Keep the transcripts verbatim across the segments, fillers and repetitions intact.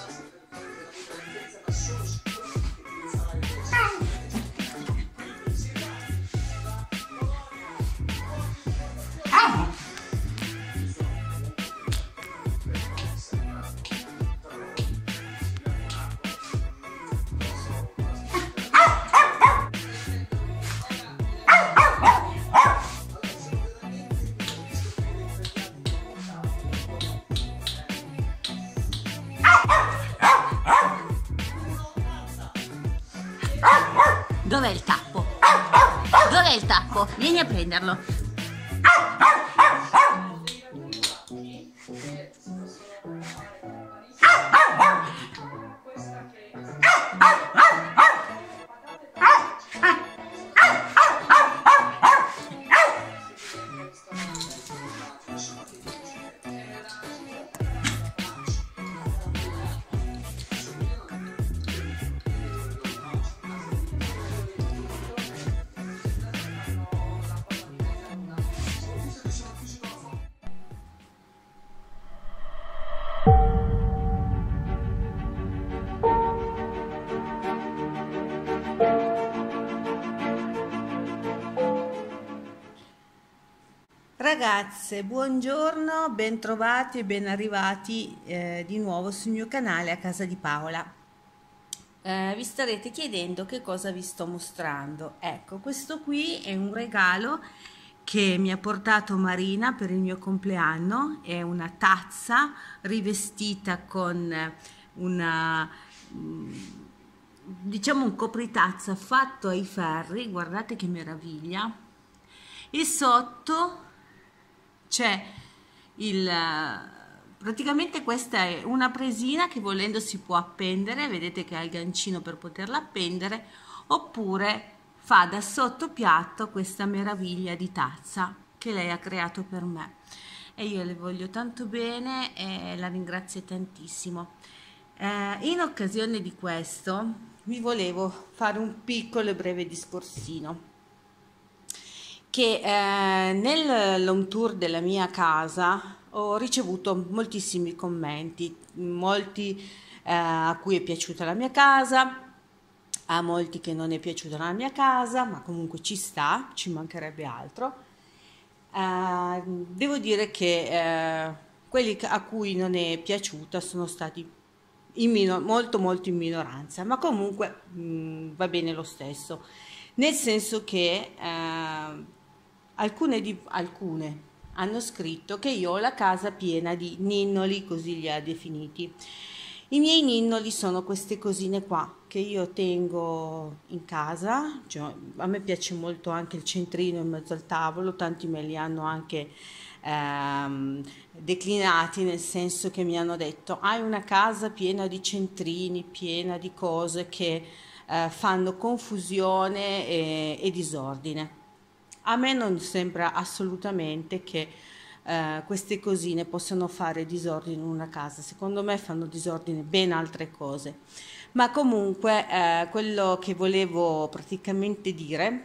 Dov'è il tappo? Dov'è il tappo? Vieni a prenderlo. Ragazze, buongiorno, bentrovati e ben arrivati eh, di nuovo sul mio canale A Casa di Paola. Eh, vi starete chiedendo che cosa vi sto mostrando. Ecco, questo qui è un regalo che mi ha portato Marina per il mio compleanno. È una tazza rivestita con una, diciamo, un copritazza fatto ai ferri. Guardate che meraviglia. E sotto c'è il, praticamente questa è una presina che volendo si può appendere, vedete che ha il gancino per poterla appendere, oppure fa da sottopiatto questa meraviglia di tazza che lei ha creato per me, e io le voglio tanto bene e la ringrazio tantissimo. Eh, in occasione di questo vi volevo fare un piccolo e breve discorsino. Che eh, nell'home tour della mia casa ho ricevuto moltissimi commenti, molti eh, a cui è piaciuta la mia casa, a molti che non è piaciuta la mia casa, ma comunque ci sta, ci mancherebbe altro. Eh, devo dire che eh, quelli a cui non è piaciuta sono stati in minor- molto molto in minoranza, ma comunque mh, va bene lo stesso, nel senso che eh, Alcune, di, alcune hanno scritto che io ho la casa piena di ninnoli, così li ha definiti. I miei ninnoli sono queste cosine qua che io tengo in casa, cioè, a me piace molto anche il centrino in mezzo al tavolo, tanti me li hanno anche ehm, declinati, nel senso che mi hanno detto: hai una casa piena di centrini, piena di cose che eh, fanno confusione e, e disordine. A me non sembra assolutamente che eh, queste cosine possano fare disordine in una casa. Secondo me fanno disordine ben altre cose. Ma comunque eh, quello che volevo praticamente dire,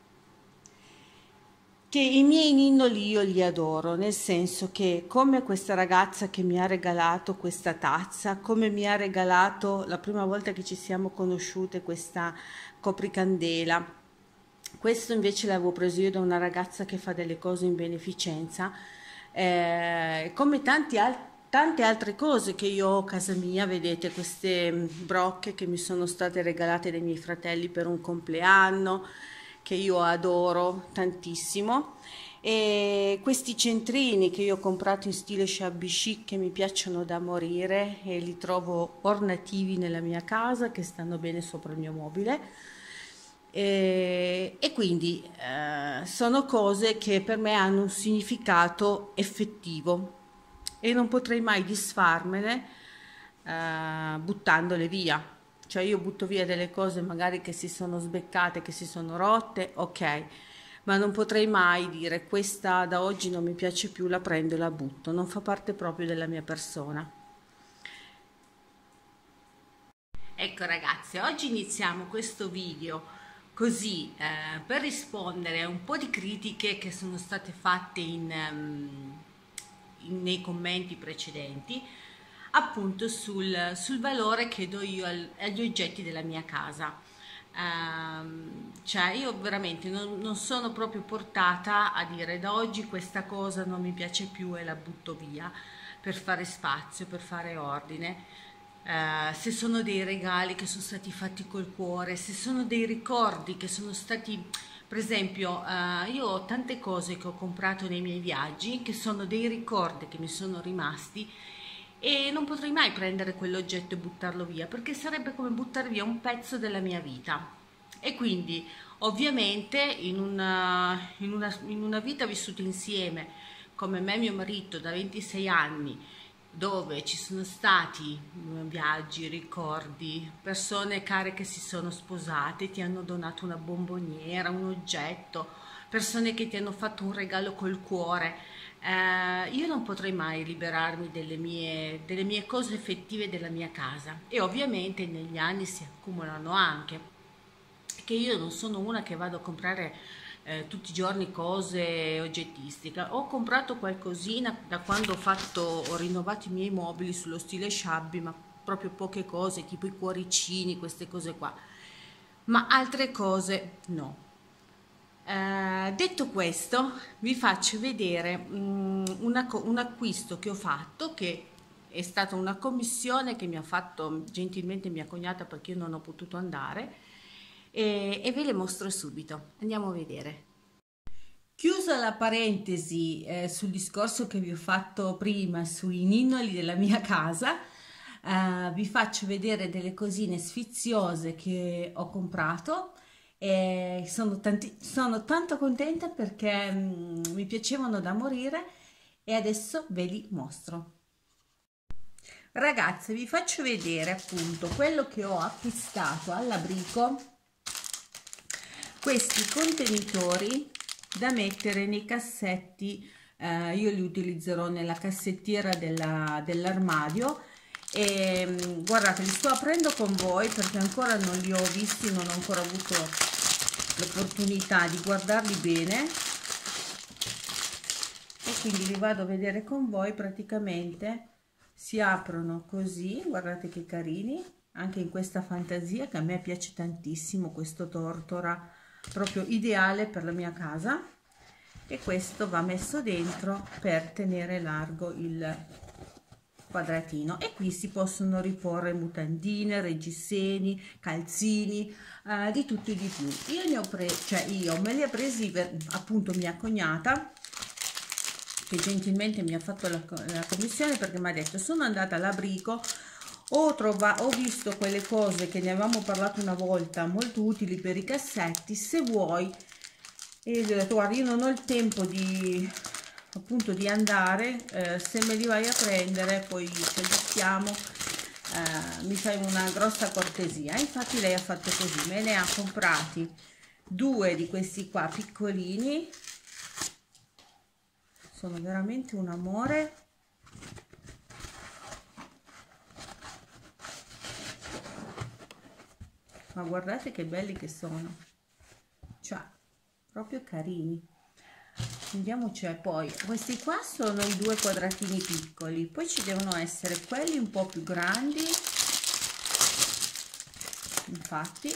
che i miei ninnoli io li adoro, nel senso che come questa ragazza che mi ha regalato questa tazza, come mi ha regalato la prima volta che ci siamo conosciute questa copricandela. Questo invece l'avevo preso io da una ragazza che fa delle cose in beneficenza, eh, come tanti al tante altre cose che io ho a casa mia. Vedete queste brocche che mi sono state regalate dai miei fratelli per un compleanno, che io adoro tantissimo, e questi centrini che io ho comprato in stile shabby chic, che mi piacciono da morire e li trovo ornativi nella mia casa, che stanno bene sopra il mio mobile. E, e quindi eh, sono cose che per me hanno un significato effettivo e non potrei mai disfarmene eh, buttandole via. Cioè io butto via delle cose magari che si sono sbeccate, che si sono rotte, ok, ma non potrei mai dire: questa da oggi non mi piace più, la prendo e la butto. Non fa parte proprio della mia persona. Ecco ragazzi, oggi iniziamo questo video così eh, per rispondere a un po' di critiche che sono state fatte in, um, in, nei commenti precedenti, appunto sul, sul valore che do io al- agli oggetti della mia casa. Ehm, cioè io veramente non, non sono proprio portata a dire da oggi questa cosa non mi piace più e la butto via per fare spazio, per fare ordine. Eh, se sono dei regali che sono stati fatti col cuore, se sono dei ricordi che sono stati, per esempio, eh, io ho tante cose che ho comprato nei miei viaggi che sono dei ricordi che mi sono rimasti e non potrei mai prendere quell'oggetto e buttarlo via perché sarebbe come buttare via un pezzo della mia vita. E quindi, ovviamente, in una, in una, in una vita vissuta insieme, come me e mio marito da ventisei anni, dove ci sono stati mm, viaggi, ricordi, persone care che si sono sposate, ti hanno donato una bomboniera, un oggetto, persone che ti hanno fatto un regalo col cuore. Eh, io non potrei mai liberarmi delle mie, delle mie cose effettive della mia casa e ovviamente negli anni si accumulano anche che io non sono una che vado a comprare eh, tutti i giorni cose oggettistiche. Ho comprato qualcosina da quando ho fatto, ho rinnovato i miei mobili sullo stile shabby, ma proprio poche cose, tipo i cuoricini, queste cose qua. Ma altre cose no. Eh, detto questo, vi faccio vedere mm, una co- un acquisto che ho fatto che è stata una commissione che mi ha fatto gentilmente mia cognata perché io non ho potuto andare e, e ve le mostro subito. Andiamo a vedere. Chiusa la parentesi eh, sul discorso che vi ho fatto prima sui ninnoli della mia casa, eh, vi faccio vedere delle cosine sfiziose che ho comprato e sono, tanti- sono tanto contenta perché mm, mi piacevano da morire e adesso ve li mostro. Ragazze, vi faccio vedere appunto quello che ho acquistato all'Abrico, questi contenitori da mettere nei cassetti. Eh, io li utilizzerò nella cassettiera della- dell'armadio e mm, guardate, li sto aprendo con voi perché ancora non li ho visti, non ho ancora avuto l'opportunità di guardarli bene e quindi li vado a vedere con voi. Praticamente si aprono così, guardate che carini, anche in questa fantasia che a me piace tantissimo, questo tortora proprio ideale per la mia casa, e questo va messo dentro per tenere largo il quadratino e qui si possono riporre mutandine, reggiseni, calzini, eh, di tutto e di più. Io ne ho preso, cioè io me li ho presi per appunto mia cognata che gentilmente mi ha fatto la, la commissione perché mi ha detto sono andata all'Abrico, ho, trovato, ho visto quelle cose che ne avevamo parlato una volta molto utili per i cassetti, se vuoi. E gli ho detto guarda, io non ho il tempo di appunto di andare, eh, se me li vai a prendere poi ci aggiustiamo, eh, mi fai una grossa cortesia. Infatti lei ha fatto così, me ne ha comprati due di questi qua piccolini, sono veramente un amore. Ma guardate che belli che sono, cioè proprio carini. Andiamo, cioè poi questi qua sono i due quadratini piccoli, poi ci devono essere quelli un po' più grandi, infatti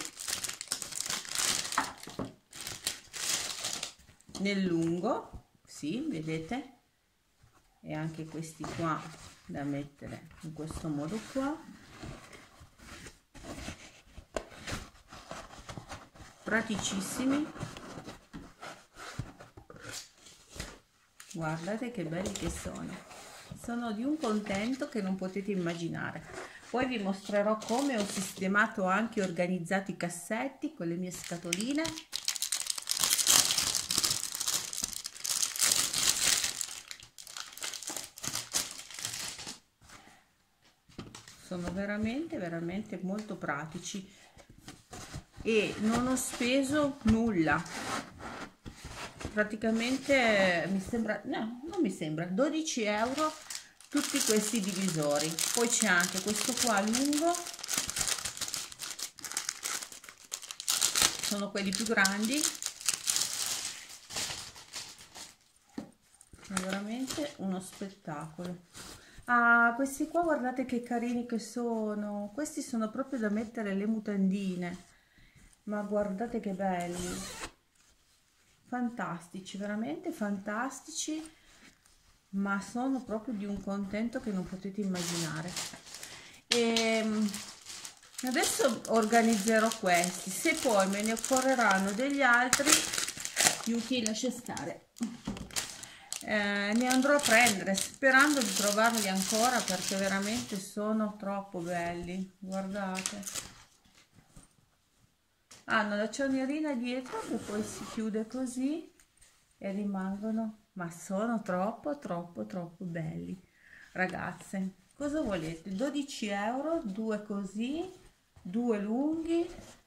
nel lungo, sì, vedete, e anche questi qua da mettere in questo modo qua, praticissimi. Guardate che belli che sono, sono di un contento che non potete immaginare. Poi vi mostrerò come ho sistemato anche organizzato i cassetti con le mie scatoline. Sono veramente veramente molto pratici e non ho speso nulla, praticamente mi sembra, no, non mi sembra, dodici euro tutti questi divisori. Poi c'è anche questo qua lungo, sono quelli più grandi, è veramente uno spettacolo. Ah, questi qua guardate che carini che sono, questi sono proprio da mettere le mutandine, ma guardate che belli, fantastici, veramente fantastici, ma sono proprio di un contento che non potete immaginare. E adesso organizzerò questi, se poi me ne occorreranno degli altri, Yuki lascia stare. Eh, ne andrò a prendere sperando di trovarli ancora, perché veramente sono troppo belli, guardate, hanno la cernerina dietro che poi si chiude così e rimangono, ma sono troppo troppo troppo belli, ragazze. Cosa volete? dodici euro, due così, due lunghi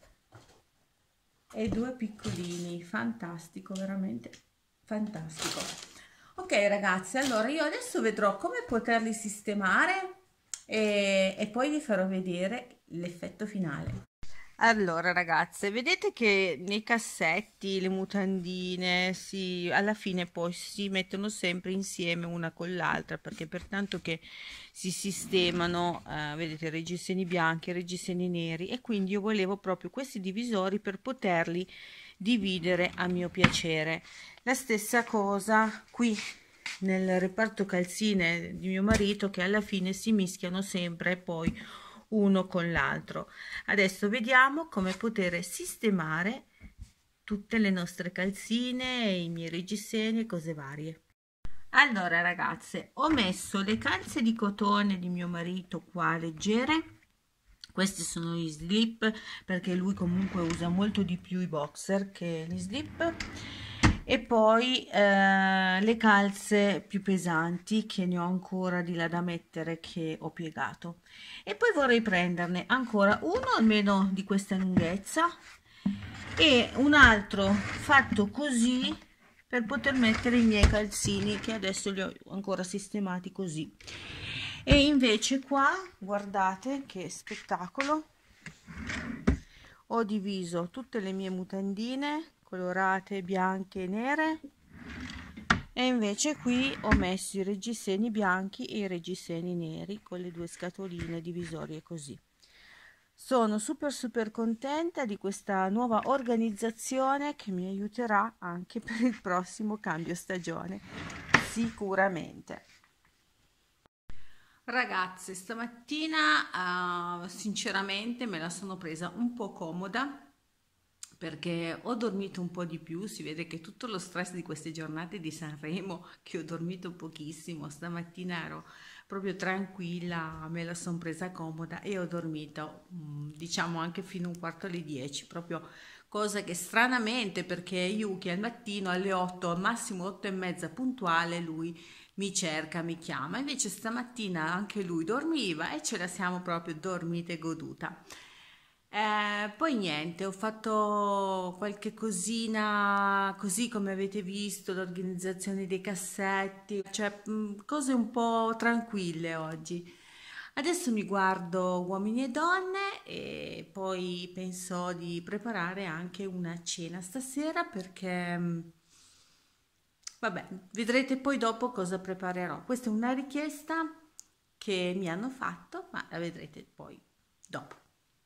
e due piccolini, fantastico, veramente fantastico. Ok ragazzi, allora io adesso vedrò come poterli sistemare e, e poi vi farò vedere l'effetto finale. Allora ragazze, vedete che nei cassetti le mutandine si, alla fine poi si mettono sempre insieme una con l'altra, perché pertanto che si sistemano, eh, vedete, reggiseni bianchi e reggiseni neri, e quindi io volevo proprio questi divisori per poterli dividere a mio piacere. La stessa cosa qui nel reparto calzine di mio marito, che alla fine si mischiano sempre poi uno con l'altro. Adesso vediamo come poter sistemare tutte le nostre calzine, i miei reggiseni e cose varie. Allora ragazze, ho messo le calze di cotone di mio marito qua leggere. Questi sono gli slip, perché lui comunque usa molto di più i boxer che gli slip. E poi eh, le calze più pesanti, che ne ho ancora di là da mettere, che ho piegato. E poi vorrei prenderne ancora uno almeno di questa lunghezza e un altro fatto così per poter mettere i miei calzini, che adesso li ho ancora sistemati così. E invece qua guardate che spettacolo, ho diviso tutte le mie mutandine colorate bianche e nere, e invece qui ho messo i reggiseni bianchi e i reggiseni neri con le due scatoline divisorie così. Sono super super contenta di questa nuova organizzazione che mi aiuterà anche per il prossimo cambio stagione, sicuramente. Ragazze, stamattina uh, sinceramente me la sono presa un po' comoda, perché ho dormito un po' di più. Si vede che tutto lo stress di queste giornate di Sanremo, che ho dormito pochissimo, stamattina ero proprio tranquilla, me la sono presa comoda e ho dormito diciamo anche fino a un quarto alle dieci, proprio cosa che stranamente, perché Yuki al mattino alle otto, al massimo otto e mezza puntuale, lui mi cerca, mi chiama. Invece stamattina anche lui dormiva e ce la siamo proprio dormita e goduta. Eh, poi niente, ho fatto qualche cosina così come avete visto, l'organizzazione dei cassetti, cioè mh, cose un po' tranquille oggi. Adesso mi guardo Uomini e Donne e poi penso di preparare anche una cena stasera, perché mh, vabbè, vedrete poi dopo cosa preparerò. Questa è una richiesta che mi hanno fatto, ma la vedrete poi dopo.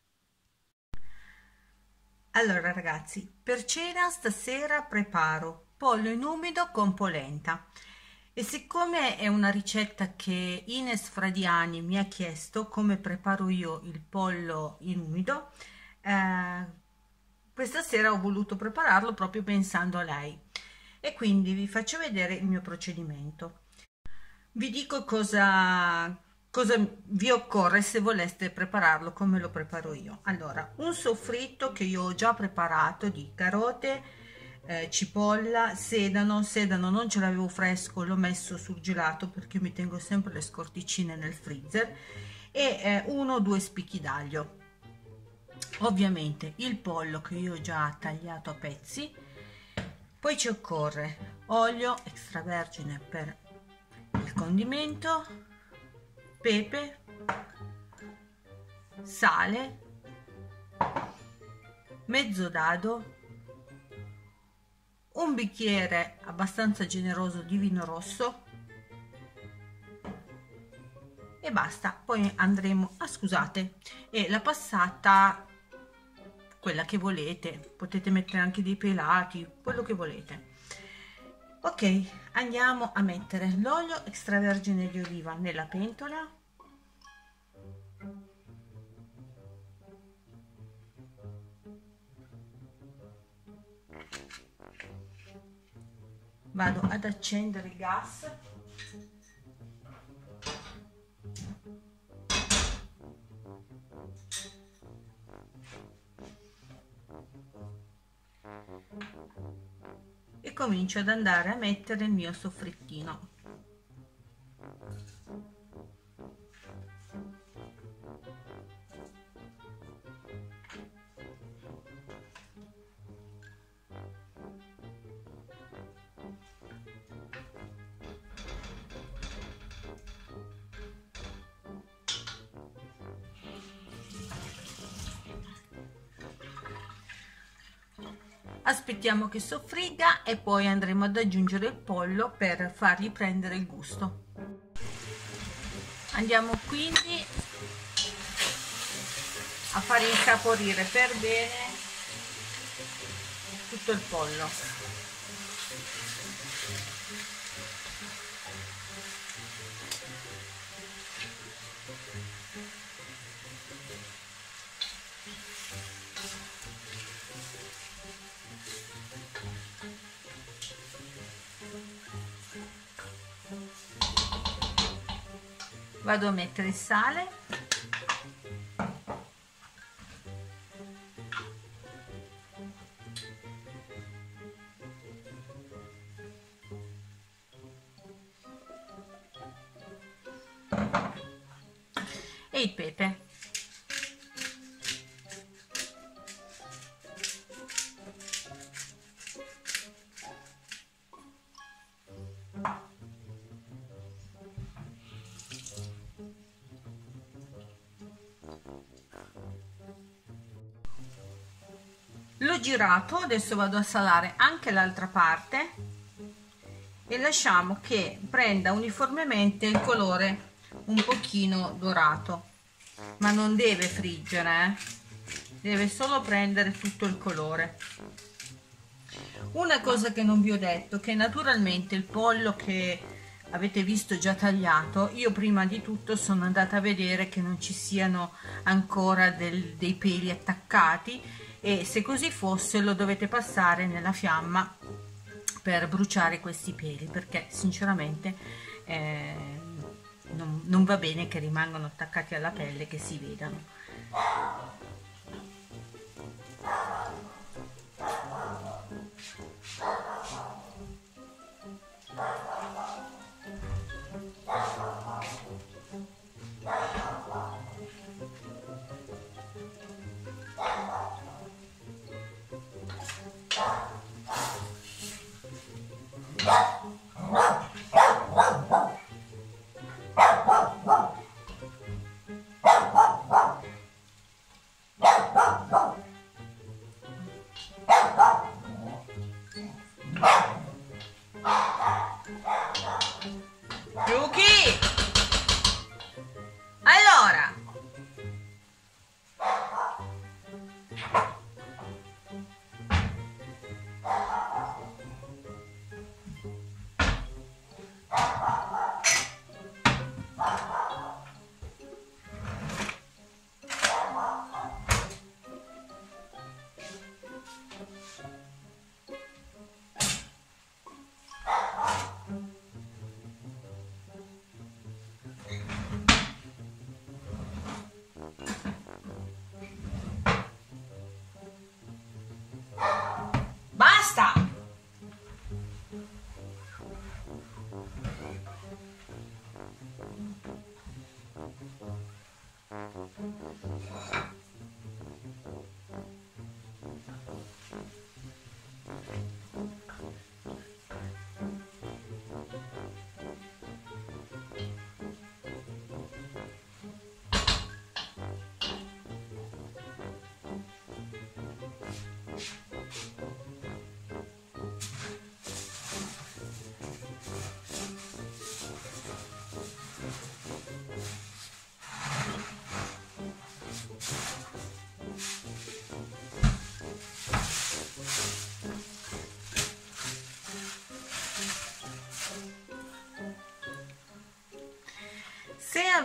Allora ragazzi, per cena stasera preparo pollo in umido con polenta, e siccome è una ricetta che Ines Fradiani mi ha chiesto come preparo io il pollo in umido, eh, questa sera ho voluto prepararlo proprio pensando a lei, e quindi vi faccio vedere il mio procedimento. Vi dico cosa, cosa vi occorre se voleste prepararlo come lo preparo io. Allora, un soffritto che io ho già preparato di carote, eh, cipolla, sedano. Sedano non ce l'avevo fresco, l'ho messo sul gelato perché io mi tengo sempre le scorticine nel freezer, e eh, uno o due spicchi d'aglio. Ovviamente il pollo che io ho già tagliato a pezzi. Poi ci occorre olio extravergine per il condimento, pepe, sale, mezzo dado, un bicchiere abbastanza generoso di vino rosso, e basta. Poi andremo, ah scusate, e la passata quella che volete, potete mettere anche dei pelati, quello che volete. Ok, andiamo a mettere l'olio extravergine di oliva nella pentola. Vado ad accendere il gas. E comincio ad andare a mettere il mio soffrittino. Aspettiamo che soffrigga e poi andremo ad aggiungere il pollo per fargli prendere il gusto. Andiamo quindi a far insaporire per bene tutto il pollo. Vado a mettere il sale, e il pepe. L'ho girato, adesso vado a salare anche l'altra parte e lasciamo che prenda uniformemente il colore un pochino dorato, ma non deve friggere, eh? Deve solo prendere tutto il colore. Una cosa che non vi ho detto, che naturalmente il pollo che avete visto già tagliato, io prima di tutto sono andata a vedere che non ci siano ancora del, dei peli attaccati, e se così fosse lo dovete passare nella fiamma per bruciare questi peli, perché sinceramente eh, non, non va bene che rimangano attaccati alla pelle, che si vedano. Yuki! Allora, basta!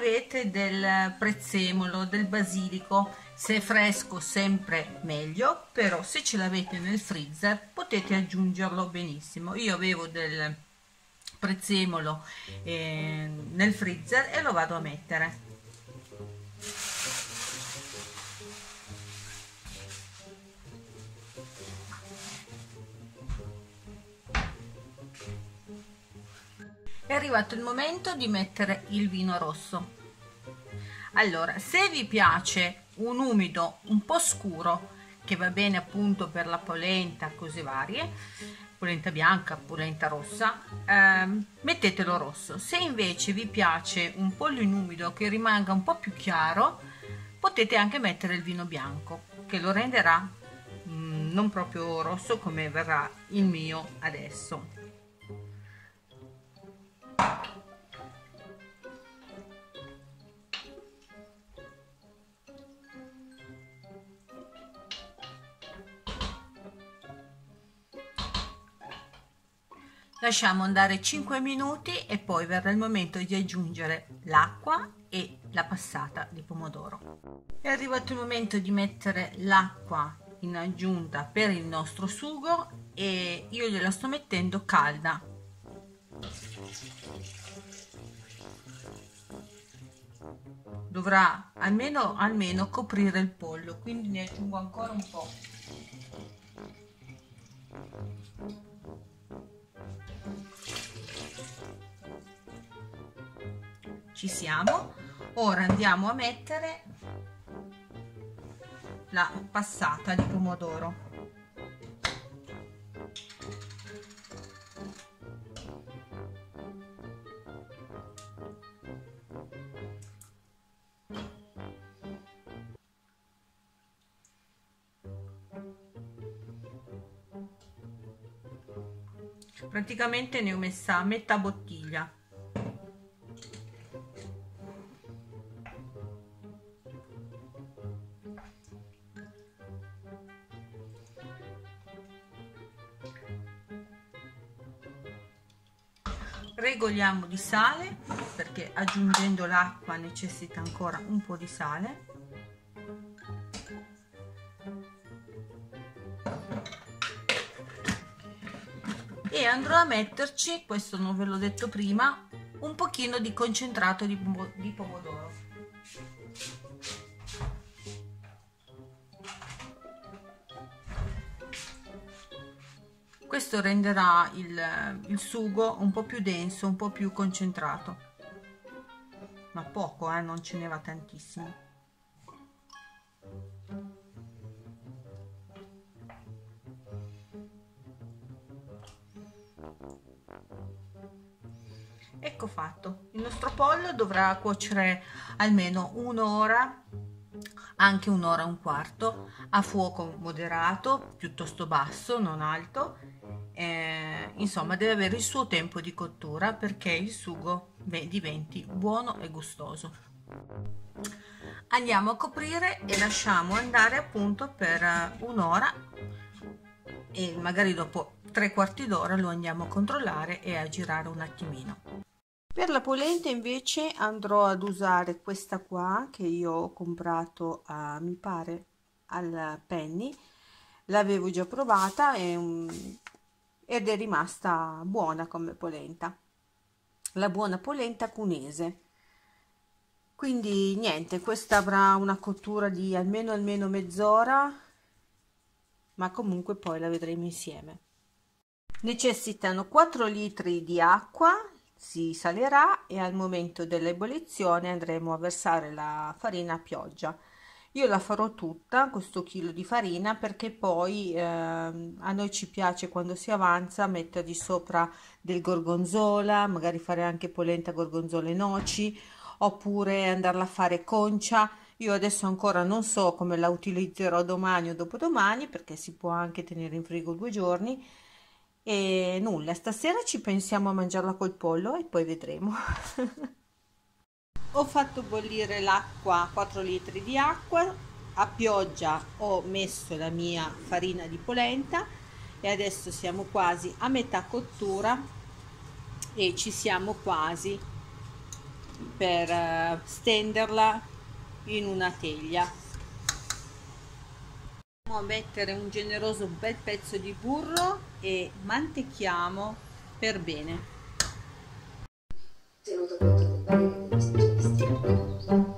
avete del prezzemolo, del basilico, se è fresco sempre meglio, però se ce l'avete nel freezer potete aggiungerlo benissimo. Io avevo del prezzemolo eh, nel freezer e lo vado a mettere. È arrivato il momento di mettere il vino rosso. Allora, se vi piace un umido un po' scuro, che va bene appunto per la polenta, cose varie, polenta bianca, polenta rossa, ehm, mettetelo rosso. Se invece vi piace un pollo in umido che rimanga un po' più chiaro, potete anche mettere il vino bianco, che lo renderà mh, non proprio rosso come verrà il mio adesso. Lasciamo andare cinque minuti e poi verrà il momento di aggiungere l'acqua e la passata di pomodoro. È arrivato il momento di mettere l'acqua in aggiunta per il nostro sugo e io gliela sto mettendo calda. Dovrà almeno, almeno coprire il pollo, quindi ne aggiungo ancora un po'. Ci siamo. Ora andiamo a mettere la passata di pomodoro. Praticamente ne ho messa a metà bottiglia. Regoliamo di sale, perché aggiungendo l'acqua necessita ancora un po' di sale. E andrò a metterci, questo non ve l'ho detto prima, un pochino di concentrato di, di pomodoro. Questo renderà il, il sugo un po' più denso, un po' più concentrato, ma poco, eh, non ce ne va tantissimo. Ecco fatto, il nostro pollo dovrà cuocere almeno un'ora, anche un'ora e un quarto, a fuoco moderato, piuttosto basso, non alto. Eh, insomma, deve avere il suo tempo di cottura perché il sugo beh, diventi buono e gustoso. Andiamo a coprire e lasciamo andare appunto per un'ora e magari dopo tre quarti d'ora lo andiamo a controllare e a girare un attimino. Per la polenta invece andrò ad usare questa qua che io ho comprato a, mi pare al Penny, l'avevo già provata e un ed è rimasta buona come polenta, la buona polenta cunese. Quindi niente, questa avrà una cottura di almeno almeno mezz'ora, ma comunque poi la vedremo insieme. Necessitano quattro litri di acqua, si salerà e al momento dell'ebollizione andremo a versare la farina a pioggia. Io la farò tutta, questo chilo di farina, perché poi eh, a noi ci piace quando si avanza mettergli sopra del gorgonzola, magari fare anche polenta gorgonzola e noci, oppure andarla a fare concia. Io adesso ancora non so come la utilizzerò domani o dopodomani, perché si può anche tenere in frigo due giorni. E nulla, stasera ci pensiamo a mangiarla col pollo e poi vedremo. Ho fatto bollire l'acqua, quattro litri di acqua, a pioggia ho messo la mia farina di polenta e adesso siamo quasi a metà cottura e ci siamo quasi. per eh, stenderla in una teglia. Andiamo a mettere un generoso bel pezzo di burro e mantechiamo per bene. Tenuto conto del parere degli specialisti.